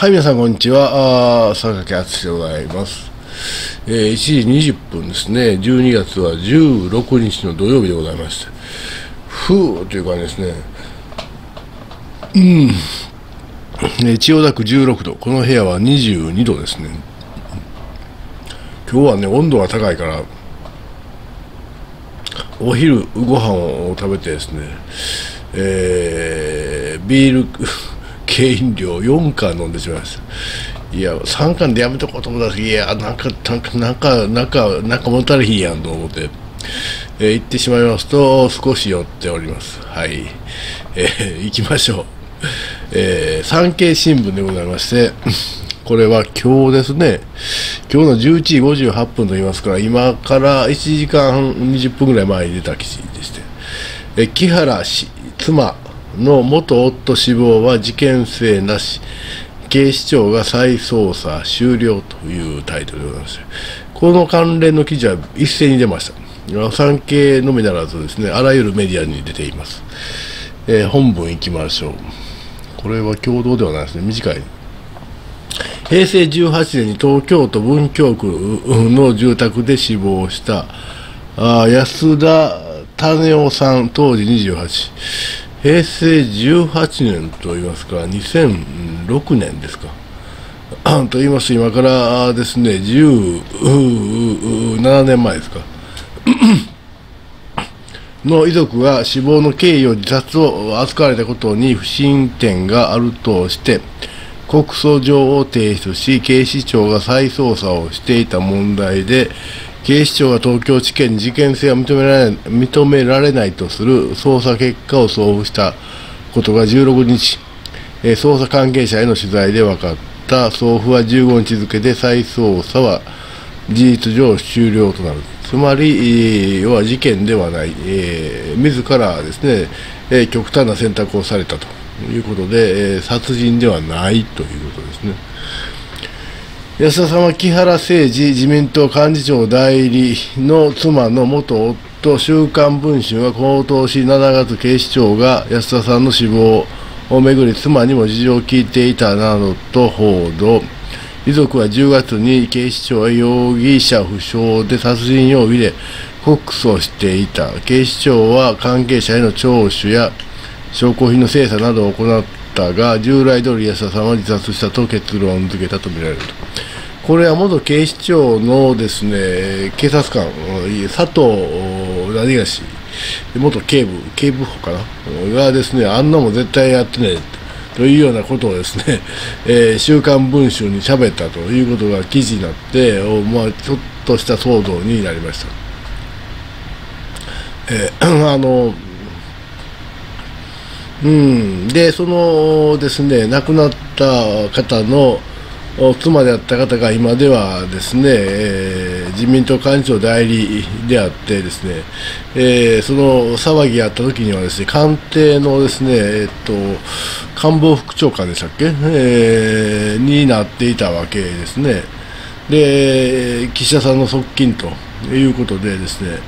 はい、皆さん、こんにちは。榊敦でございます。1時20分ですね。12月は16日の土曜日でございまして。ふーという感じですね。千代田区16度。この部屋は22度ですね。今日はね、温度が高いから、お昼ご飯を食べてですね、ビール軽飲料4缶飲んでしまいました。いや、3缶でやめとこうと思ったんですけど、いや、なんか物足りひんやんと思って、行ってしまいますと、少し酔っております。はい。行きましょう。産経新聞でございまして、これは今日ですね、今日の11時58分と言いますから、今から1時間20分ぐらい前に出た記事でして、木原氏、妻の元夫死亡は事件性なし、警視庁が再捜査終了というタイトルでございまして、この関連の記事は一斉に出ました。産経のみならずですね、あらゆるメディアに出ています。本文いきましょう。これは共同ではないですね、短い。平成18年に東京都文京区の住宅で死亡した安田種夫さん、当時28。平成18年と言いますか、2006年ですか。と言いますと、今からですね、17年前ですか。の遺族が死亡の経緯を自殺を扱われたことに不審点があるとして、告訴状を提出し、警視庁が再捜査をしていた問題で、警視庁が東京地検に事件性を認められないとする捜査結果を送付したことが16日、捜査関係者への取材で分かった。送付は15日付で再捜査は事実上終了となる。つまり、要は事件ではない、自らですね、極端な選択をされたということで、殺人ではないということですね。安田さんは木原誠二自民党幹事長代理の妻の元夫、週刊文春はこの年7月、警視庁が安田さんの死亡をめぐり妻にも事情を聞いていたなどと報道。遺族は10月に警視庁は容疑者不詳で殺人容疑で告訴していた。警視庁は関係者への聴取や証拠品の精査などを行ったが、従来通り安田さんは自殺したと結論付けたとみられると。これは元警視庁のですね、警察官、佐藤何がし、元警部補かながですね、あんなも絶対やってねというようなことをですね、週刊文春に喋ったということが記事になって、ちょっとした騒動になりました。で、そのですね、亡くなった方の妻であった方が今ではですね、自民党幹事長代理であってですね、その騒ぎがあった時にはですね、官邸のですね、官房副長官でしたっけ、になっていたわけですね。で、岸田さんの側近ということでですね、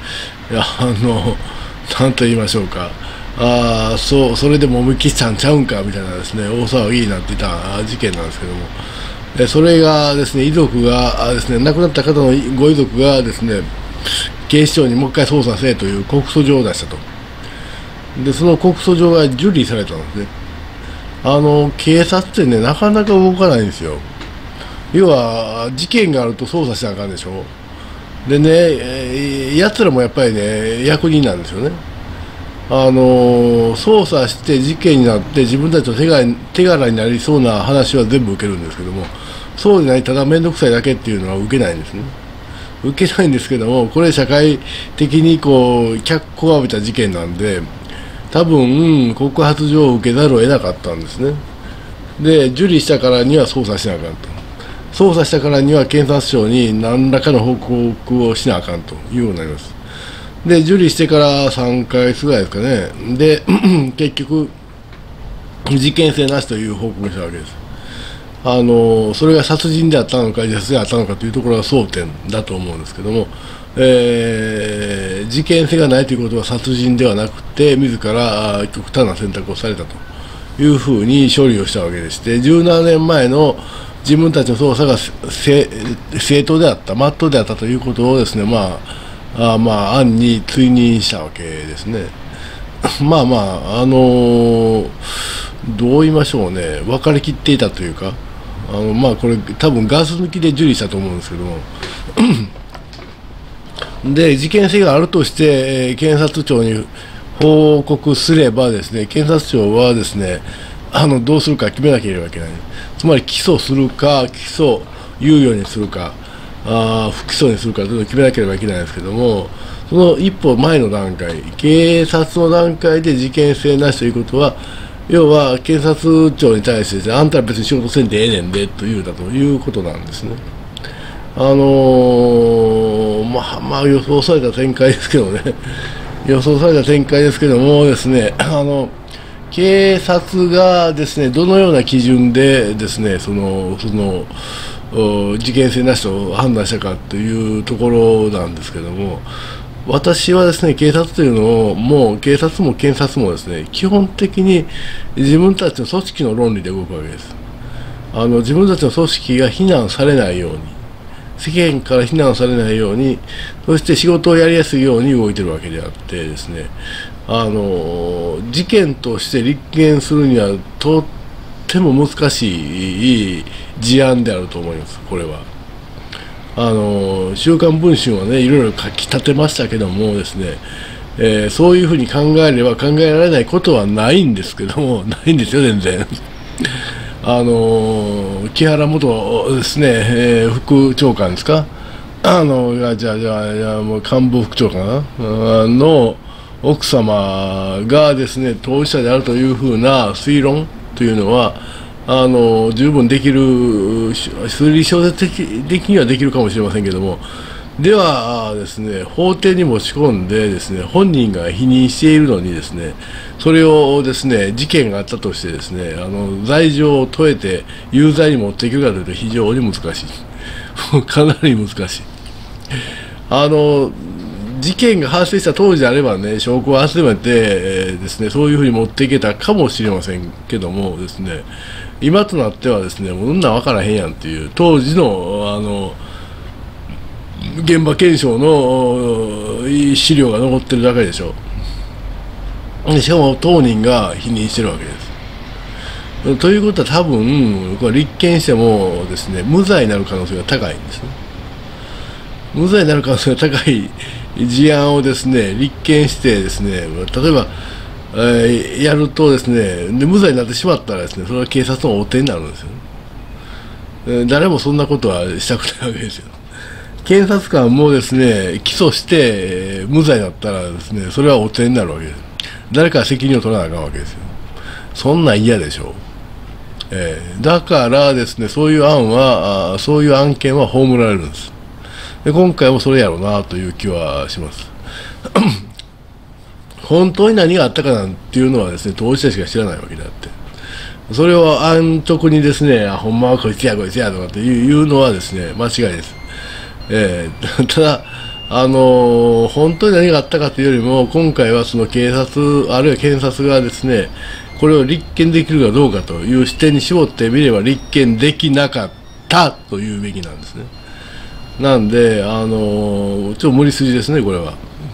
なんと言いましょうか。それでも思い切ったんちゃうんかみたいなですね、大騒ぎになっていた事件なんですけども、それがですね、遺族がですね、亡くなった方のご遺族がですね、警視庁にもう一回捜査せという告訴状を出したと。で、その告訴状が受理されたんですね。警察ってね、なかなか動かないんですよ。要は、事件があると捜査しなあかんでしょ。でね、奴らもやっぱりね、役人なんですよね。捜査して事件になって自分たちの手柄になりそうな話は全部受けるんですけども、そうでない、ただ面倒くさいだけっていうのは受けないんですね。受けないんですけども、これ社会的に脚光を浴びた事件なんで、多分告発状を受けざるを得なかったんですね。で、受理したからには捜査しなあかんと。捜査したからには検察庁に何らかの報告をしなあかんというようになります。で、受理してから3ヶ月ぐらいですかね。で、結局、事件性なしという報告をしたわけです。それが殺人であったのか、自殺であったのかというところが争点だと思うんですけども、事件性がないということは殺人ではなくて、自ら極端な選択をされたというふうに処理をしたわけでして、17年前の自分たちの捜査が正当であった、真っ当であったということをですね、暗に追認したわけですね。どう言いましょうね、分かりきっていたというか、これ、多分ガス抜きで受理したと思うんですけども、で、事件性があるとして、検察庁に報告すれば、ですね、検察庁はですね、どうするか決めなければいけない、つまり起訴するか、起訴猶予にするか、不起訴にするかというのを決めなければいけないんですけども、その一歩前の段階、警察の段階で事件性なしということは、要は検察庁に対してですね、あんたら別に仕事せんでええねんでと言うたということなんですね。予想された展開ですけどね、予想された展開ですけどもですね、警察がですね、どのような基準でですね、事件性なしと判断したかというところなんですけども、私はですね、警察というのを、もう警察も検察もですね、基本的に自分たちの組織の論理で動くわけです。自分たちの組織が非難されないように、世間から非難されないように、そして仕事をやりやすいように動いているわけであってですね、事件として立件するにはとっても難しい事案であると思います、これは。週刊文春はね、いろいろ書き立てましたけどもですね、そういうふうに考えれば考えられないことはないんですけども、ないんですよ、全然。木原元ですね、副長官ですか、もう官房副長官の奥様がですね、当事者であるというふうな推論というのは、十分できる、推理小説的にはできるかもしれませんけども、ではですね、法廷に持ち込んでですね、本人が否認しているのにですね、それをですね、事件があったとしてですね、罪状を問えて有罪に持っていけるかというと非常に難しい。かなり難しい。事件が発生した当時であればね、証拠を集めて、ですね、そういうふうに持っていけたかもしれませんけどもですね、今となってはですね、もうそんなん分からへんやんっていう、当時の現場検証の資料が残ってるだけでしょ。しかも当人が否認してるわけです。ということは多分、これ立件してもですね、無罪になる可能性が高いんですね。無罪になる可能性が高い事案をですね、立件してですね、例えば、やるとですね、無罪になってしまったらですね、それは警察の汚点になるんですよ。誰もそんなことはしたくないわけですよ。検察官もですね、起訴して、無罪になったらですね、それは汚点になるわけです。誰か責任を取らなあかんわけですよ。そんなん嫌でしょう。だからですね、そういう案件は葬られるんです。で、今回もそれやろうなという気はします。本当に何があったかなんていうのはですね、当事者しか知らないわけであって、それを安直にですね、ほんまはこいつやとかっていうのはですね、間違いです。ただ、本当に何があったかというよりも、今回はその警察、あるいは検察がですね、これを立件できるかどうかという視点に絞ってみれば、立件できなかったというべきなんですね。なんで、ちょっと無理筋ですね、これは。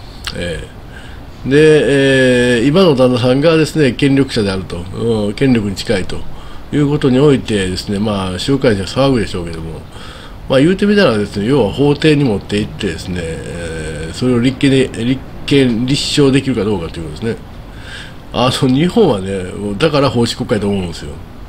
で、今の旦那さんがですね、権力者であると、権力に近いということにおいてですね、週刊誌は騒ぐでしょうけども、言うてみたらですね、要は法廷に持っていってですね、それを立証できるかどうかということですね。日本はね、だから法治国家だと思うんですよ。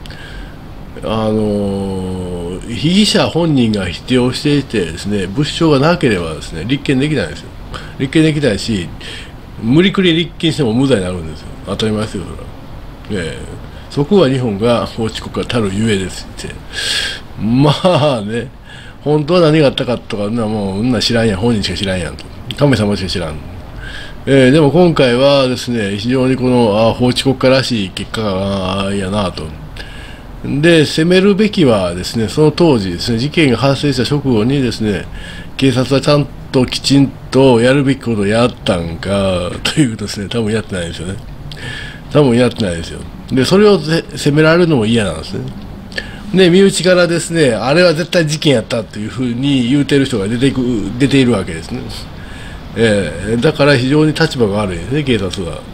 被疑者本人が否定をしていてですね、物証がなければですね、立件できないですよ。立件できないし、無理くり立件しても無罪になるんですよ。当たり前ですよ、それは。そこは日本が法治国家たるゆえですって。ね、本当は何があったかとか、もう、知らんやん、本人しか知らんやんと。神様しか知らん。でも今回はですね、非常にこの法治国家らしい結果やなと。で、責めるべきはですね、その当時ですね、事件が発生した直後にですね、警察はちゃんときちんとやるべきことをやったんかというとですね、多分やってないですよね。多分やってないですよ。 で、それを責められるのも嫌なんですね。で、身内からですね、あれは絶対事件やったというふうに言うてる人が出ているわけですね。だから非常に立場が悪いですね、警察は。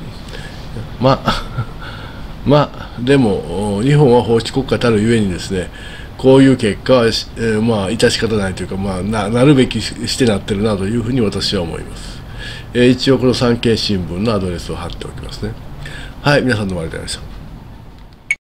でも、日本は法治国家たるゆえにですね、こういう結果は、致し方ないというか、なるべきしてなってるなというふうに私は思います。一応、この産経新聞のアドレスを貼っておきますね。はい、皆さんどうもありがとうございました。